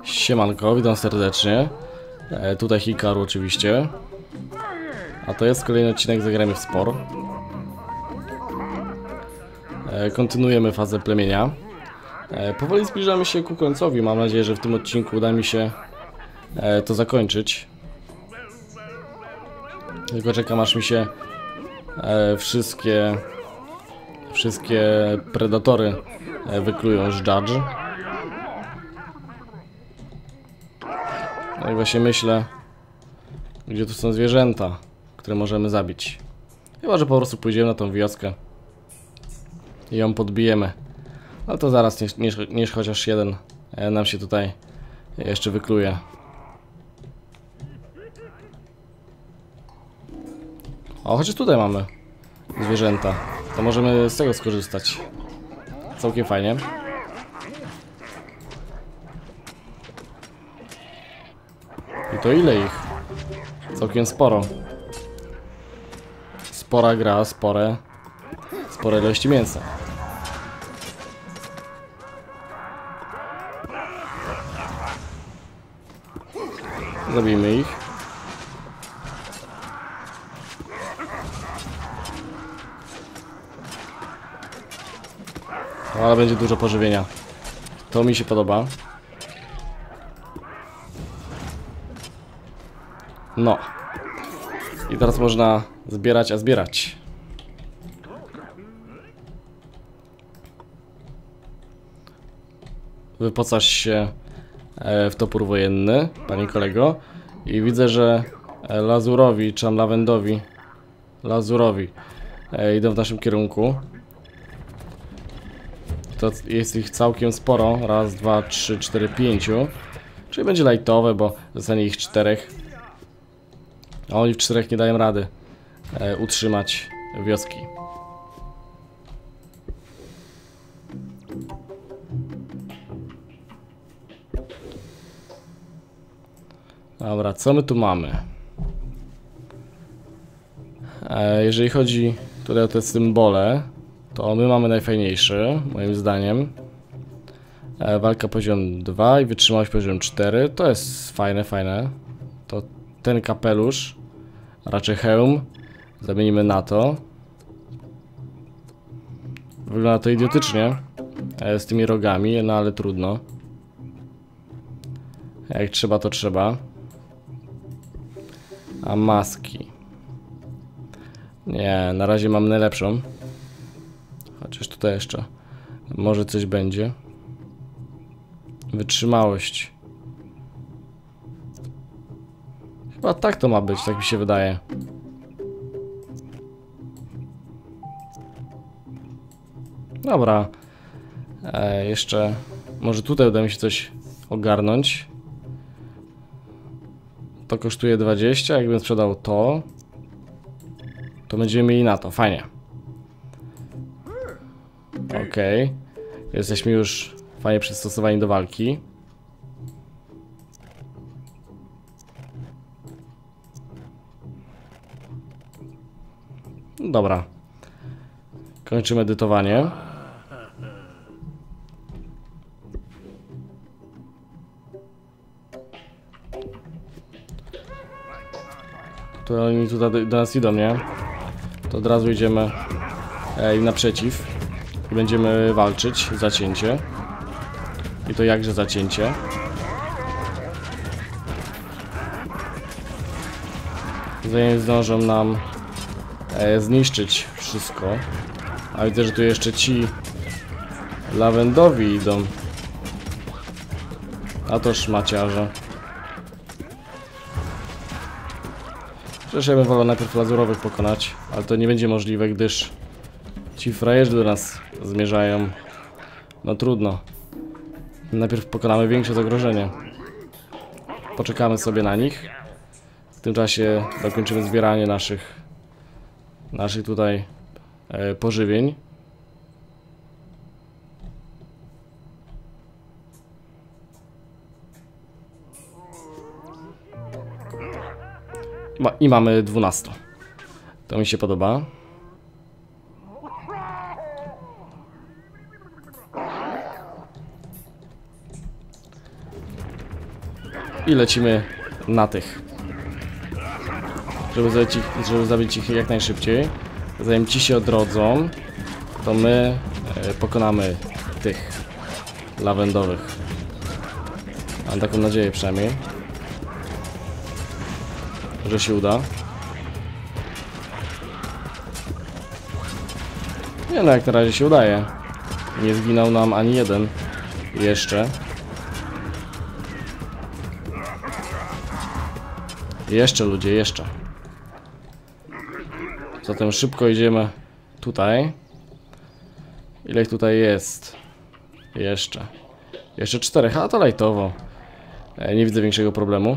Siemanko, witam serdecznie. Tutaj Hikaru oczywiście. A to jest kolejny odcinek Zagrajmy w Spor. Kontynuujemy fazę plemienia. Powoli zbliżamy się ku końcowi. Mam nadzieję, że w tym odcinku uda mi się to zakończyć. Tylko czekam, aż mi się wszystkie predatory wyklują z Judge. No i właśnie myślę, gdzie tu są zwierzęta, które możemy zabić. Chyba że po prostu pójdziemy na tą wioskę i ją podbijemy. Ale to zaraz, niż chociaż jeden nam się tutaj jeszcze wykluje. O, chociaż tutaj mamy zwierzęta, to możemy z tego skorzystać. Całkiem fajnie. I to ile ich? Całkiem sporo. Spora gra, spore ilości mięsa. Zabijmy ich. O, ale będzie dużo pożywienia. To mi się podoba. No. I teraz można zbierać, a zbierać. Wypocasz się w topór wojenny, panie kolego. I widzę, że Lazurowi, czy Lawendowi, Lazurowi idą w naszym kierunku. To jest ich całkiem sporo. Raz, dwa, trzy, cztery, pięciu. Czyli będzie lightowe, bo zostanie ich 4. A oni w 4 nie dają rady utrzymać wioski. Dobra, co my tu mamy? Jeżeli chodzi tutaj o te symbole, to my mamy najfajniejszy, moim zdaniem. Walka poziom 2 i wytrzymałość poziom 4. To jest fajne. To ten kapelusz, raczej hełm, zamienimy na to. Wygląda to idiotycznie z tymi rogami, no ale trudno. Jak trzeba, to trzeba. A maski? Nie, na razie mam najlepszą. Chociaż tutaj jeszcze może coś będzie. Wytrzymałość. Chyba tak to ma być, tak mi się wydaje. Dobra. Jeszcze może tutaj uda mi się coś ogarnąć. To kosztuje 20, jakbym sprzedał to będziemy mieli na to, fajnie. Okej. Jesteśmy już fajnie przystosowani do walki. Dobra. Kończymy edytowanie. To oni tutaj do nas idą, nie? To od razu idziemy im naprzeciw. I będziemy walczyć. Zacięcie. I to jakże zacięcie. Zanim zdążą nam zniszczyć wszystko. A widzę, że tu jeszcze ci Lawendowi idą. A to szmaciarze. Przecież ja bym wolał najpierw Lazurowych pokonać, ale to nie będzie możliwe, gdyż ci frajerzy do nas zmierzają. No trudno. Najpierw pokonamy większe zagrożenie. Poczekamy sobie na nich. W tym czasie dokończymy zbieranie naszych tutaj pożywień. I mamy 12. To mi się podoba. i lecimy na tych. Żeby zabić ich jak najszybciej. Zanim ci się odrodzą, to my pokonamy tych lawendowych. Mam taką nadzieję przynajmniej, że się uda. Nie no, jak na razie się udaje. Nie zginął nam ani jeden. Jeszcze. Jeszcze ludzie, jeszcze. Zatem szybko idziemy tutaj. Ile ich tutaj jest? Jeszcze. Jeszcze 4, a to lajtowo. Nie widzę większego problemu.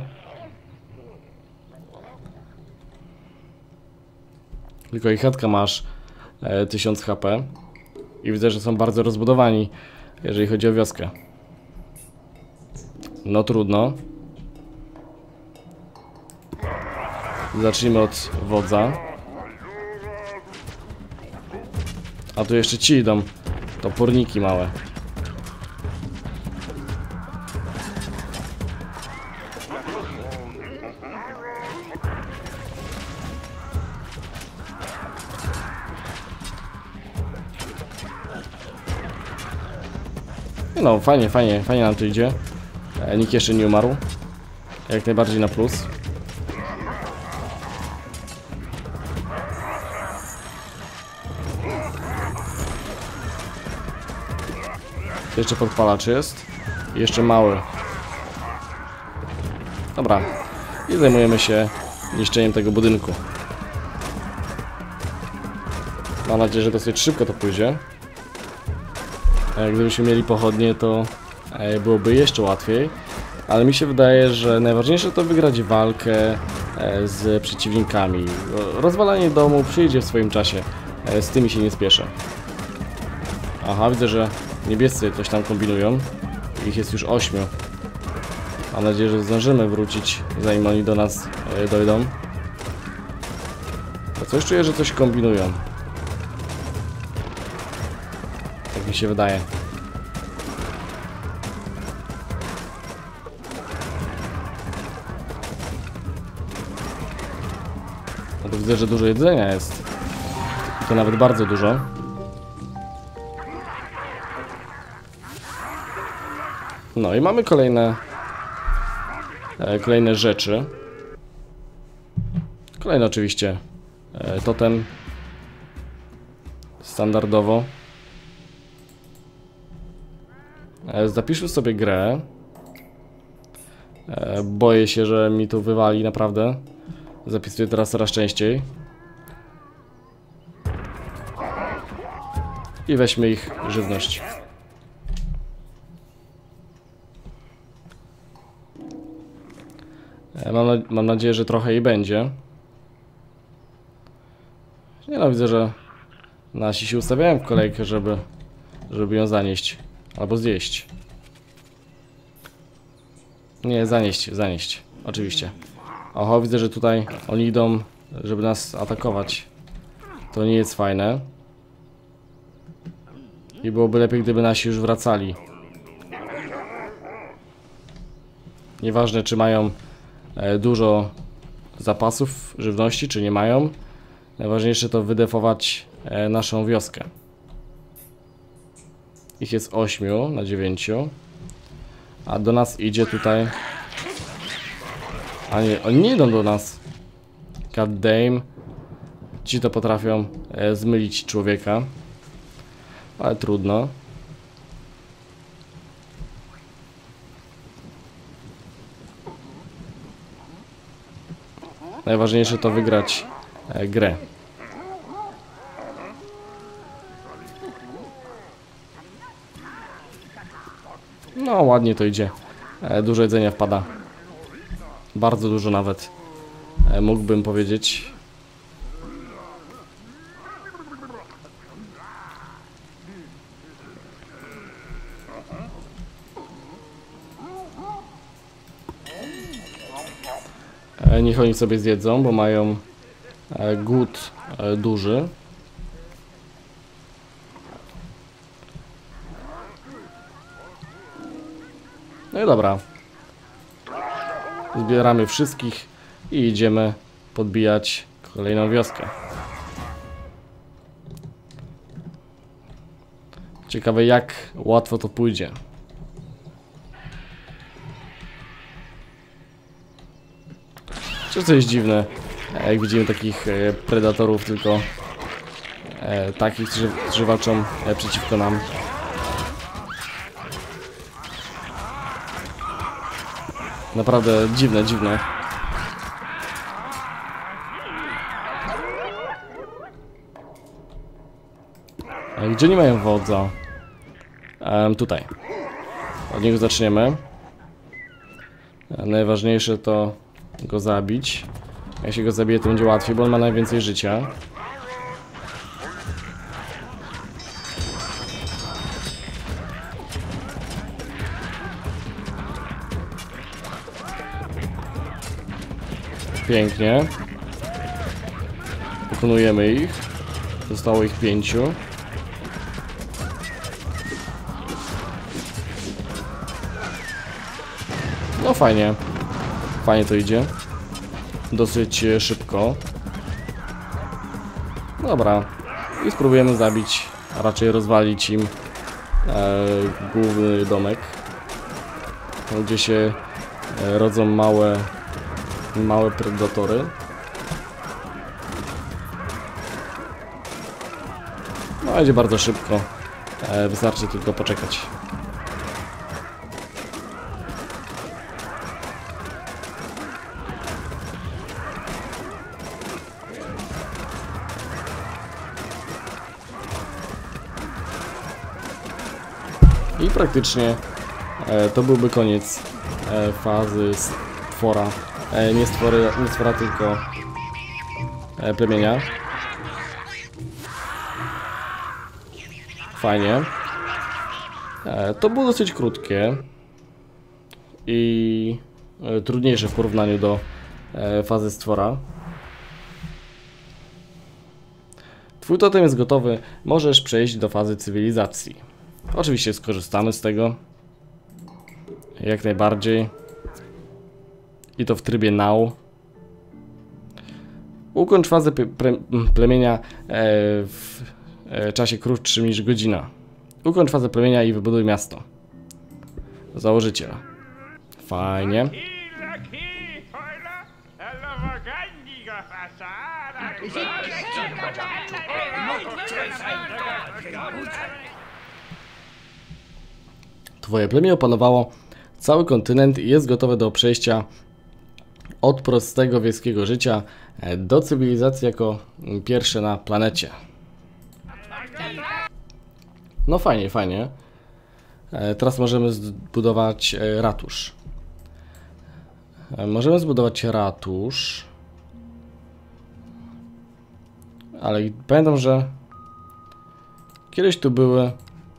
Tylko ich chatka masz 1000 HP. I widzę, że są bardzo rozbudowani, jeżeli chodzi o wioskę. No trudno. Zacznijmy od wodza. A tu jeszcze ci idą. Toporniki małe. No, fajnie, fajnie, fajnie nam to idzie. Nikt jeszcze nie umarł. Jak najbardziej na plus. Jeszcze podpalacz jest. Jeszcze mały. Dobra. I zajmujemy się niszczeniem tego budynku. Mam nadzieję, że dosyć szybko to pójdzie. Gdybyśmy mieli pochodnie, to byłoby jeszcze łatwiej. Ale mi się wydaje, że najważniejsze to wygrać walkę z przeciwnikami. Rozwalanie domu przyjdzie w swoim czasie. Z tymi się nie spieszę. Aha, widzę, że niebiescy coś tam kombinują. Ich jest już 8. Mam nadzieję, że zdążymy wrócić, zanim oni do nas dojdą. To coś czuję, że coś kombinują. Tak mi się wydaje. No to widzę, że dużo jedzenia jest. I to nawet bardzo dużo. No i mamy kolejne rzeczy. Kolejny oczywiście totem. Standardowo. Zapiszę sobie grę. Boję się, że mi tu wywali naprawdę. Zapisuję teraz coraz częściej. I weźmy ich żywność. Mam nadzieję, że trochę jej będzie. Nie no, widzę, że nasi się ustawiają w kolejkę, żeby ją zanieść. Albo zjeść. Nie, zanieść. Oczywiście. Oho, widzę, że tutaj oni idą, żeby nas atakować. To nie jest fajne. I byłoby lepiej, gdyby nasi już wracali. Nieważne, czy mają dużo zapasów żywności, czy nie mają. Najważniejsze to wydefować naszą wioskę. Ich jest 8 na 9. A do nas idzie tutaj... A nie, oni nie idą do nas. God damn. Ci to potrafią zmylić człowieka. Ale trudno. Najważniejsze to wygrać grę. No ładnie to idzie. Dużo jedzenia wpada. Bardzo dużo nawet. Mógłbym powiedzieć. Niech oni sobie zjedzą, bo mają głód duży. No i dobra. Zbieramy wszystkich i idziemy podbijać kolejną wioskę. Ciekawe, jak łatwo to pójdzie. Czy to jest dziwne, jak widzimy takich predatorów, tylko takich, którzy walczą przeciwko nam. Naprawdę dziwne, dziwne. Gdzie nie mają wodza? Tutaj. Od niego zaczniemy. Najważniejsze to go zabić. Jak się go zabije, to będzie łatwiej, bo on ma najwięcej życia. Pięknie. Pokonujemy ich. Zostało ich 5. No fajnie. Fajnie to idzie. Dosyć szybko. Dobra. I spróbujemy zabić, a raczej rozwalić im główny domek, gdzie się rodzą małe predatory. No idzie bardzo szybko. Wystarczy tylko poczekać. I praktycznie to byłby koniec fazy stwora. Nie stwora, tylko plemienia. Fajnie. To było dosyć krótkie i trudniejsze w porównaniu do fazy stwora. Twój totem jest gotowy, możesz przejść do fazy cywilizacji. Oczywiście skorzystamy z tego. Jak najbardziej. I to w trybie now. Ukończ fazę plemienia w czasie krótszym niż godzina. Ukończ fazę plemienia i wybuduj miasto. Założyciel. Fajnie. Twoje plemię opanowało cały kontynent i jest gotowe do przejścia od prostego wiejskiego życia do cywilizacji jako pierwsze na planecie. No fajnie, fajnie. Teraz możemy zbudować ratusz. Możemy zbudować ratusz. Ale pamiętam, że kiedyś tu były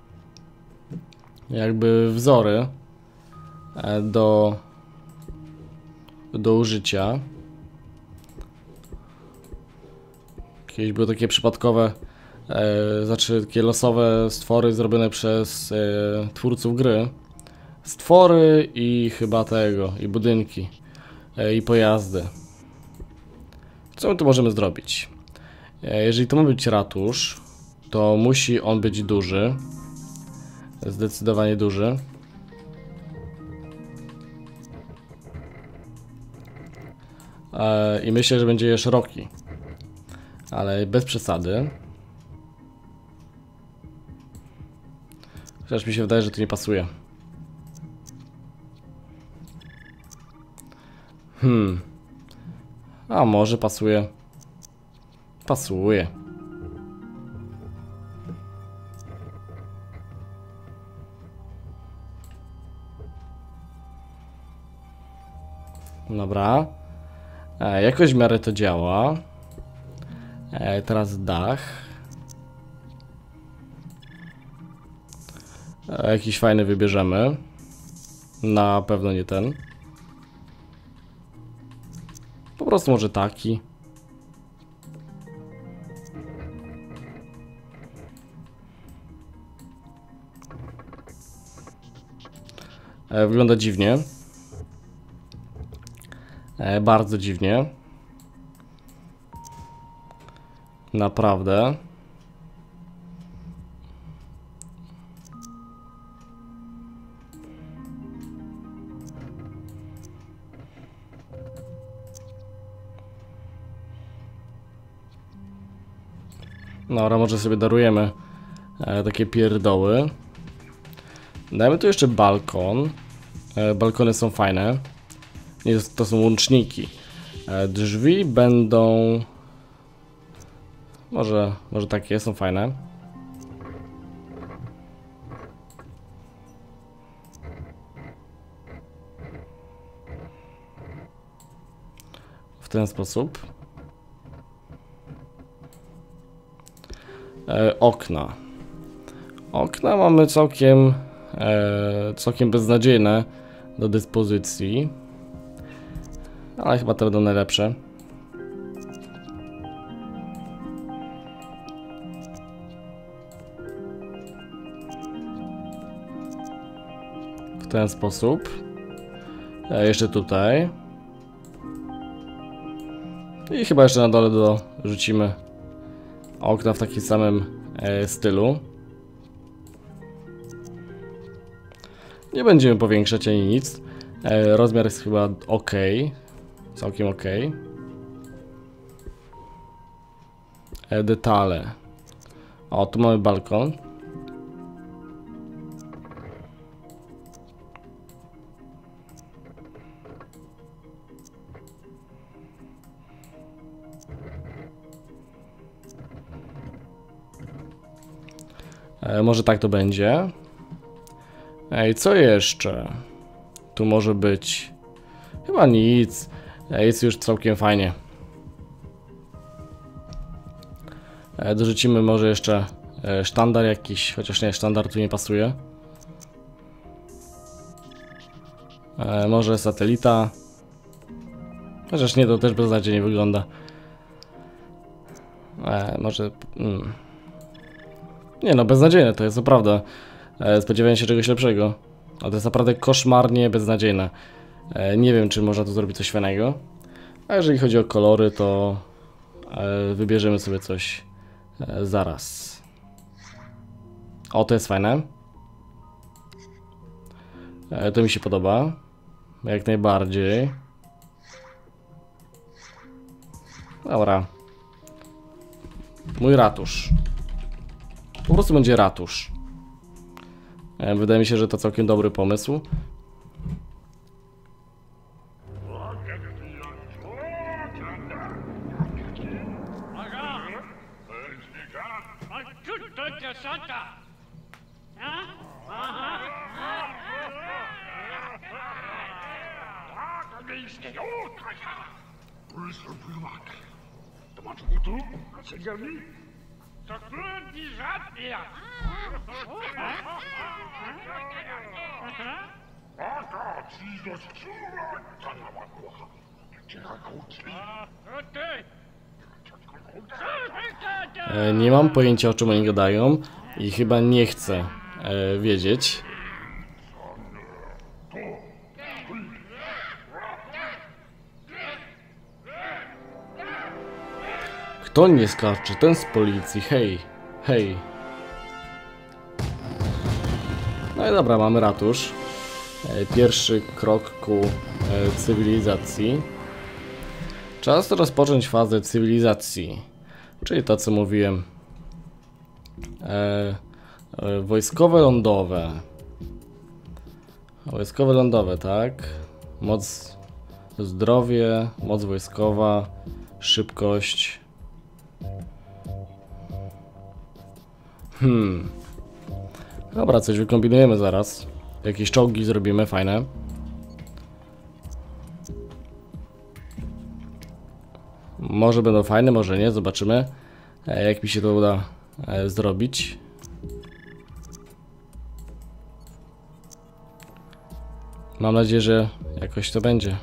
jakby wzory do użycia. Kiedyś były takie przypadkowe, znaczy takie losowe stwory zrobione przez twórców gry. Stwory i chyba i budynki, i pojazdy. Co my tu możemy zrobić? Jeżeli to ma być ratusz, to musi on być duży. Zdecydowanie duży. I myślę, że będzie szeroki. Ale bez przesady. Chociaż mi się wydaje, że to nie pasuje. A może pasuje. Pasuje. Dobra. Jakoś w miarę to działa. Teraz dach. Jakiś fajny wybierzemy. Na pewno nie ten. Po prostu może taki. Wygląda dziwnie. Bardzo dziwnie. Naprawdę. Dobra, może sobie darujemy takie pierdoły. Dajmy tu jeszcze balkon. Balkony są fajne. To są łączniki. Drzwi będą... Może takie są fajne. W ten sposób. Okna. Okna mamy całkiem beznadziejne do dyspozycji. Ale chyba te będą najlepsze. W ten sposób. Jeszcze tutaj. I chyba jeszcze na dole dorzucimy okna w takim samym stylu. Nie będziemy powiększać ani nic. Rozmiar jest chyba ok. Całkiem ok. Detale. O, tu mamy balkon. Może tak to będzie. Ej, co jeszcze? Tu może być... Chyba nic. Jest już całkiem fajnie. Dorzucimy może jeszcze sztandar jakiś, chociaż nie, sztandar tu nie pasuje. Może satelita. Chociaż nie, to też beznadziejnie wygląda. Może... Nie no, beznadziejne to jest, naprawdę. Spodziewałem się czegoś lepszego. Ale to jest naprawdę koszmarnie beznadziejne. Nie wiem, czy można tu zrobić coś fajnego. A jeżeli chodzi o kolory, to wybierzemy sobie coś zaraz. O, to jest fajne. To mi się podoba. Jak najbardziej. Dobra. Mój ratusz. Po prostu będzie ratusz. Wydaje mi się, że to całkiem dobry pomysł. Nie mam pojęcia, o czym oni gadają i chyba nie chcę wiedzieć. Kto nie skarczy? Ten z policji. Hej, hej. No i dobra, mamy ratusz. Pierwszy krok ku cywilizacji. Czas rozpocząć fazę cywilizacji. Czyli to, co mówiłem. Wojskowe lądowe. Wojskowe lądowe, tak. Moc, zdrowie, moc wojskowa, szybkość. Dobra, coś wykombinujemy zaraz. Jakieś czołgi zrobimy, fajne. Może będą fajne, może nie, zobaczymy. Jak mi się to uda zrobić. Mam nadzieję, że jakoś to będzie.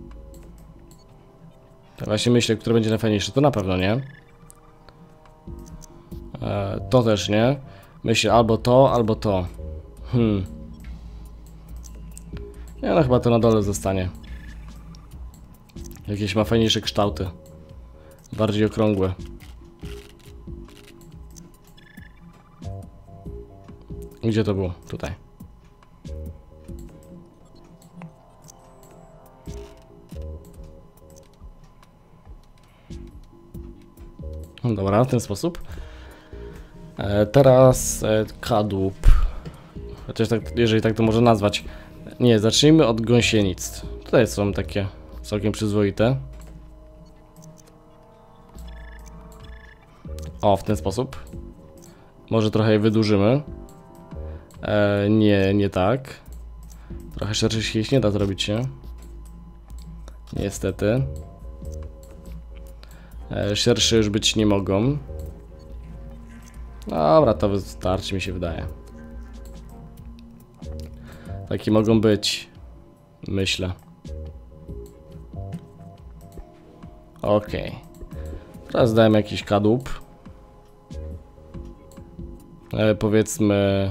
Tak właśnie myślę, które będzie najfajniejsze. To na pewno nie. To też nie. Myślę albo to, albo to. Nie no, chyba to na dole zostanie. Jakieś ma fajniejsze kształty. Bardziej okrągłe. Gdzie to było? Tutaj. Dobra, w ten sposób. Teraz kadłub. Chociaż tak, jeżeli tak to można nazwać. Nie, zacznijmy od gąsienic. Tutaj są takie całkiem przyzwoite. O, w ten sposób. Może trochę je wydłużymy. Nie tak. Trochę szerszy się nie da zrobić się. Niestety. Szersze już być nie mogą. Dobra, to wystarczy, mi się wydaje. Takie mogą być. Myślę. Okej. Teraz dajemy jakiś kadłub. Powiedzmy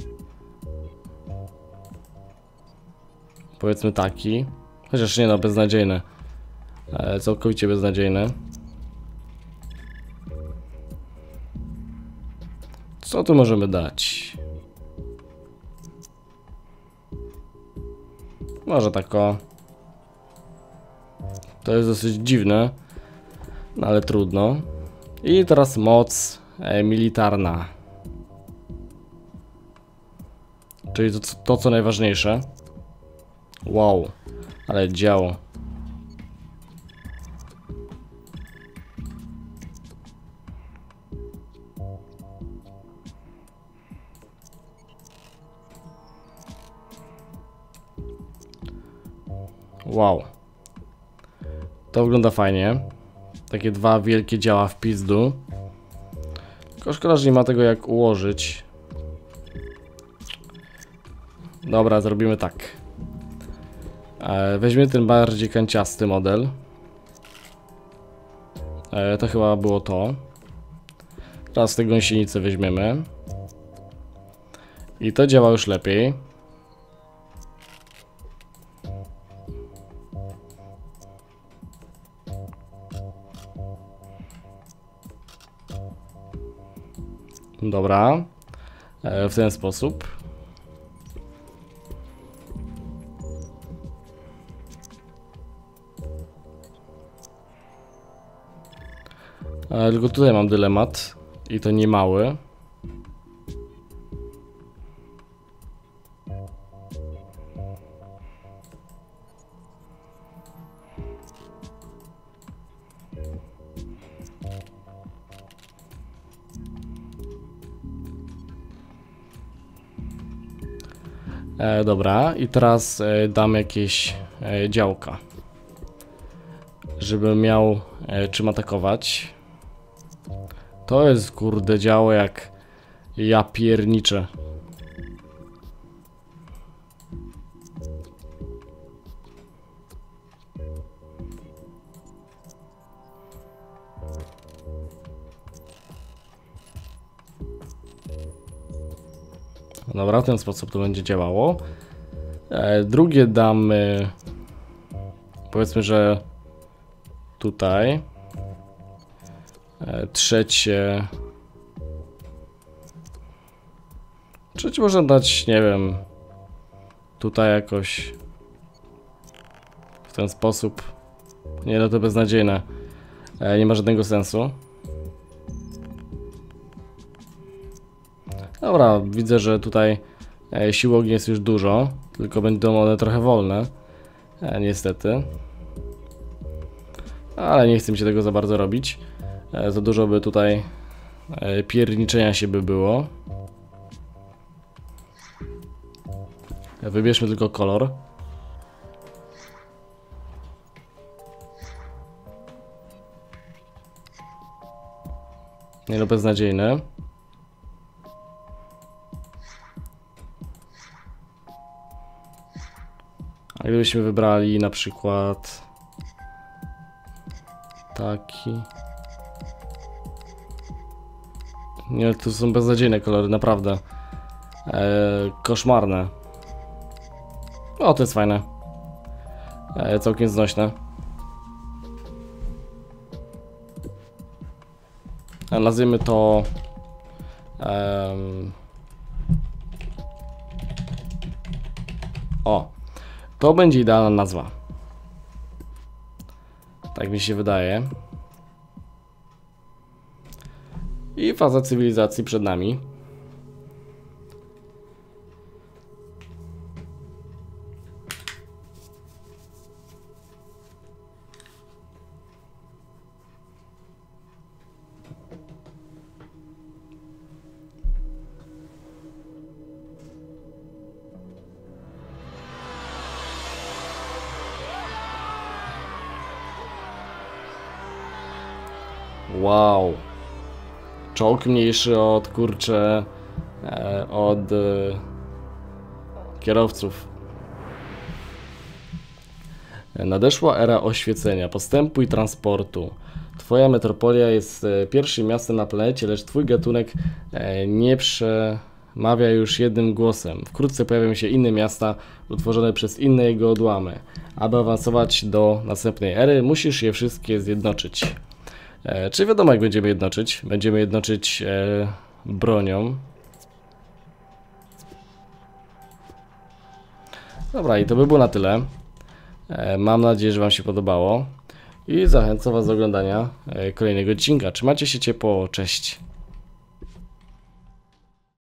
taki. Chociaż nie no, beznadziejny. Całkowicie beznadziejny. Co tu możemy dać? Może tak o. To jest dosyć dziwne. No ale trudno. I teraz moc militarna. Czyli to co najważniejsze. Wow. Ale działo. Wow. To wygląda fajnie. Takie dwa wielkie działa w pizdu. Tylko szkoda, że nie ma tego jak ułożyć. Dobra, zrobimy tak. Weźmiemy ten bardziej kanciasty model. To chyba było to. Teraz te gąsienice weźmiemy. I to działa już lepiej. Dobra. W ten sposób. Tylko tutaj mam dylemat. I to nie mały. Dobra, i teraz dam jakieś działka, żeby miał czym atakować. To jest kurde działo jak ja pierniczę. Dobra, w ten sposób to będzie działało. Drugie damy, powiedzmy, że tutaj. Trzecie można dać, nie wiem, tutaj jakoś w ten sposób. Nie, no to beznadziejne. Nie ma żadnego sensu. Dobra, widzę, że tutaj sił ognia jest już dużo, tylko będą one trochę wolne. Niestety. Ale nie chcę mi się tego za bardzo robić. Za dużo by tutaj pierniczenia się by było. Wybierzmy tylko kolor. Nie no, beznadziejny. A gdybyśmy wybrali na przykład taki. Nie, to są beznadziejne kolory, naprawdę. Koszmarne. O, to jest fajne. Całkiem znośne. nazwijmy to to będzie idealna nazwa. Tak mi się wydaje. I faza cywilizacji przed nami. Wow. Czołg mniejszy od, kurczę, od kierowców. Nadeszła era oświecenia, postępu i transportu. Twoja metropolia jest pierwszym miastem na planecie, lecz twój gatunek nie przemawia już jednym głosem. Wkrótce pojawią się inne miasta utworzone przez inne jego odłamy. Aby awansować do następnej ery, musisz je wszystkie zjednoczyć. Czy wiadomo, jak będziemy jednoczyć? Będziemy jednoczyć bronią. Dobra, i to by było na tyle. Mam nadzieję, że wam się podobało. I zachęcam was do oglądania kolejnego odcinka. Trzymajcie się ciepło, cześć.